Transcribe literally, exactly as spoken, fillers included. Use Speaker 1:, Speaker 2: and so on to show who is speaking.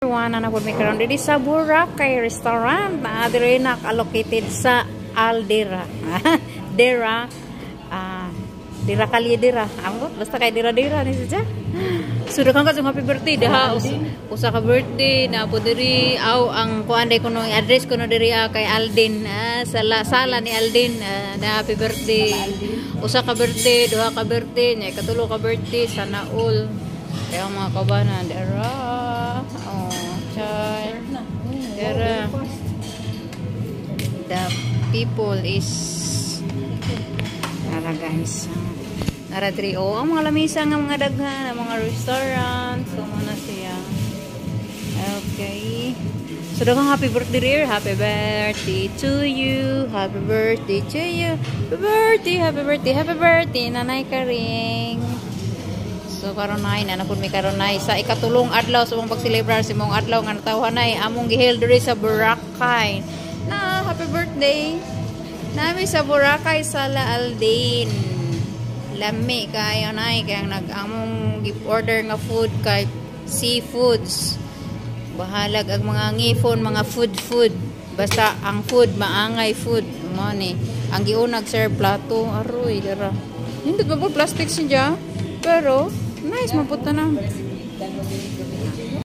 Speaker 1: Tuwana na po may karoon dito sa Boracay restaurant na adire na allocated sa Aldera. Dera. Ah, Dira kali Dira. Amgot basta kay Dira Dira ni siya. Sudah kan ka happy birthday dah. Usa ka birthday na po diri aw ang kuan day kuno address kuno diri ah, kay Aldin. Ah, Salah Salah ni Aldin ah, na happy birthday. Usa ka birthday, duha ka birthday, nya katulo ka birthday sana all. Kaya mga kabanan dira. Oh, chay. Dira. The people is nara guys. Nara diri oh, ang mga lamisa nga mga daghan, ang mga restaurant, so muna siya. Okay. So daghang happy birthday dear. Happy birthday to you. Happy birthday to you. Happy birthday, happy birthday, happy birthday Nanay Karing. So karon nay na napud mi karon nay sa ikatulong adlaw sa mong pagselebrar sa mong adlaw nga natawhanay among giheld diri sa Boracay. Na happy birthday. Nami sa Boracay Salah aldin. Lami kayo nay kay nag-among gi-order nga food kay seafoods. Bahalag ang mga ngipon, mga food food. Basta ang food maangay food mo ni. Ang giunag serve plato aroy dira. Hindi ba po plastic siya? Pero nice mapunta na.